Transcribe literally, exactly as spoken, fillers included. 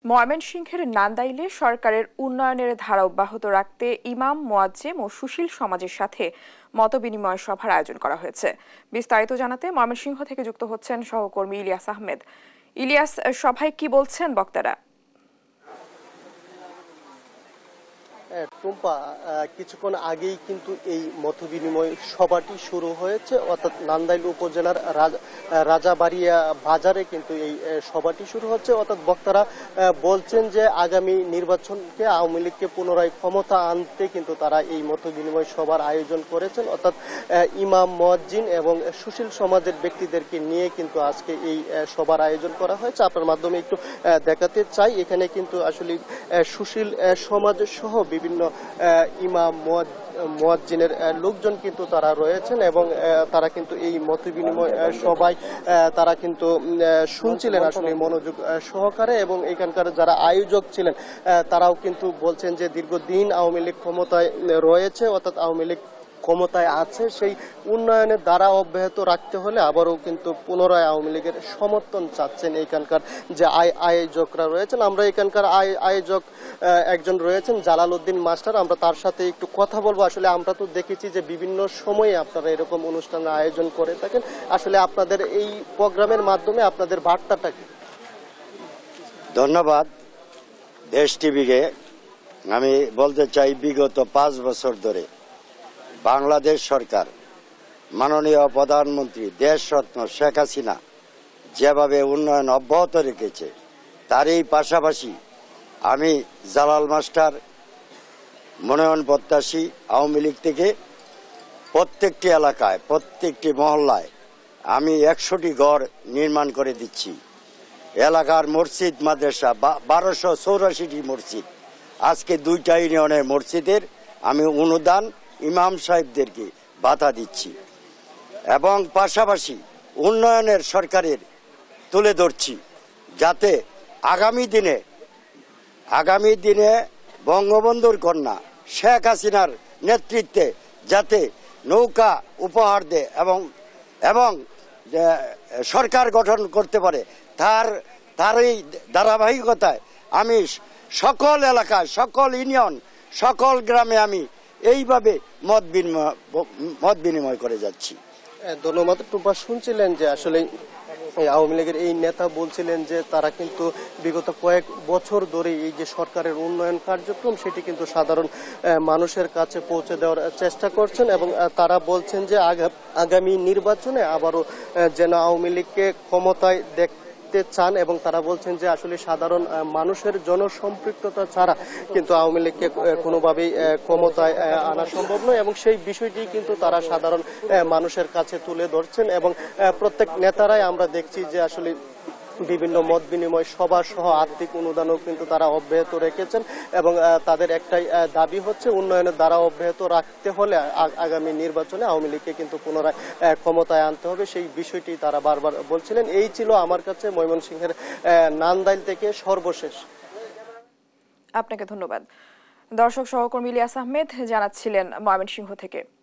ময়মনসিংহের নান্দাইলে সরকারের উন্নয়নের ধারা অব্যাহত রাখতে ইমাম, মুয়াজ্জিম ও সুশীল সমাজের সাথে মতবিনিময় সভার আয়োজন করা হয়েছে। বিস্তারিত জানাতে ময়মনসিংহ থেকে যুক্ত হচ্ছেন সহকর্মী ইলিয়াস আহমেদ। ইলিয়াস, সভায় কি বলছেন বক্তারা? টুম্পা, কিছুক্ষণ আগেই কিন্তু এই মতবিনিময় সভাটি শুরু হয়েছে, অর্থাৎ নান্দাইল উপজেলার রাজাবাড়িয়া বাজারে কিন্তু এই সভাটি শুরু হচ্ছে। অর্থাৎ বক্তারা বলছেন যে আগামী নির্বাচনকে আওয়ামী লীগকে পুনরায় ক্ষমতা আনতে কিন্তু তারা এই মতবিনিময় সভার আয়োজন করেছেন। অর্থাৎ ইমাম, মুয়াজ্জিন এবং সুশীল সমাজের ব্যক্তিদেরকে নিয়ে কিন্তু আজকে এই সভার আয়োজন করা হয়েছে। আপনার মাধ্যমে একটু দেখাতে চাই, এখানে কিন্তু আসলে সুশীল সমাজ সহ বিভিন্ন ইমাম, মুয়াজ্জিনের লোকজন কিন্তু তারা রয়েছেন এবং তারা কিন্তু এই মতবিনিময় সভায় তারা কিন্তু শুনছিলেন আসলে মনোযোগ সহকারে। এবং এখানকার যারা আয়োজক ছিলেন তারাও কিন্তু বলছেন যে দীর্ঘদিন আওয়ামী লীগ ক্ষমতায় রয়েছে, অর্থাৎ আওয়ামী লীগ ক্ষমতায় আছে, সেই উন্নয়নের দ্বারা অব্যাহত রাখতে হলে আবারও কিন্তু পুনরায় আওয়ামী লীগের সমর্থন চাচ্ছেন এখানকার যে আয়োজকরা রয়েছেন। আমরা এখানকার আয়োজক একজন রয়েছেন জালাল উদ্দিন মাস্টার, আমরা তার সাথে একটু কথা বলবো। আসলে আমরা তো দেখেছি যে বিভিন্ন সময়ে আপনারা এরকম অনুষ্ঠানের আয়োজন করে থাকেন, আসলে আপনাদের এই প্রোগ্রামের মাধ্যমে আপনাদের বার্তাটা কি? ধন্যবাদ দেশ টিভিকে। আমি বলতে চাই, বিগত পাঁচ বছর ধরে বাংলাদেশ সরকার, মাননীয় প্রধানমন্ত্রী দেশরত্ন শেখ হাসিনা যেভাবে উন্নয়ন অব্যাহত রেখেছে, তারই পাশাপাশি আমি জালাল মাস্টার মনোনয়ন প্রত্যাশী আওয়ামী লীগ থেকে প্রত্যেকটি এলাকায়, প্রত্যেকটি মহল্লায় আমি একশোটি ঘর নির্মাণ করে দিচ্ছি। এলাকার মসজিদ মাদ্রাসা বারোশো চৌরাশিটি মসজিদ, আজকে দুইটা ইউনিয়নের মসজিদের আমি অনুদান ইমাম সাহেবদেরকে বাধা দিচ্ছি এবং পাশাপাশি উন্নয়নের সরকারের তুলে ধরছি, যাতে আগামী দিনে আগামী দিনে বঙ্গবন্ধুর কন্যা শেখ হাসিনার নেতৃত্বে যাতে নৌকা উপহার দেয় এবং এবং সরকার গঠন করতে পারে, তার তারই ধারাবাহিকতায় আমি সকল এলাকায়, সকল ইউনিয়ন, সকল গ্রামে আমি এইভাবে মত বিনিময় মত বিনিময় করে যাচ্ছি। ধন্যবাদ টুম্পা। শুনছিলেন যে আসলে আওয়ামী লীগের এই নেতা বলছিলেন যে তারা কিন্তু বিগত কয়েক বছর ধরে এই যে সরকারের উন্নয়ন কার্যক্রম সেটি কিন্তু সাধারণ মানুষের কাছে পৌঁছে দেওয়ার চেষ্টা করছেন এবং তারা বলছেন যে আগামী নির্বাচনে আবারও যেন আওয়ামী লীগকে ক্ষমতায় দেখ চান এবং তারা বলছেন যে আসলে সাধারণ মানুষের জনসম্পৃক্ততা ছাড়া কিন্তু আওয়ামী লীগকে কোনোভাবেই ক্ষমতায় আনা সম্ভব নয় এবং সেই বিষয়টি কিন্তু তারা সাধারণ মানুষের কাছে তুলে ধরছেন এবং প্রত্যেক নেতারাই আমরা দেখছি যে আসলে বিভিন্ন মত বিনিময় সভা সহ আর্থিক অনুদানও কিন্তু তারা অব্যাহত রেখেছেন এবং তাদের একটাই দাবি হচ্ছে উন্নয়নের দ্বারা অব্যাহত রাখতে হলে আগামী নির্বাচনে আওয়ামী লীগকে কিন্তু পুনরায় ক্ষমতায় আনতে হবে, সেই বিষয়টি তারা বারবার বলছিলেন। এই ছিল আমার কাছে ময়মনসিংহের নান্দাইল থেকে সর্বশেষ। আপনাকে ধন্যবাদ। দর্শক, সহকর্মী ইলিয়াস আহমেদ জানাচ্ছিলেন ময়মনসিংহ থেকে।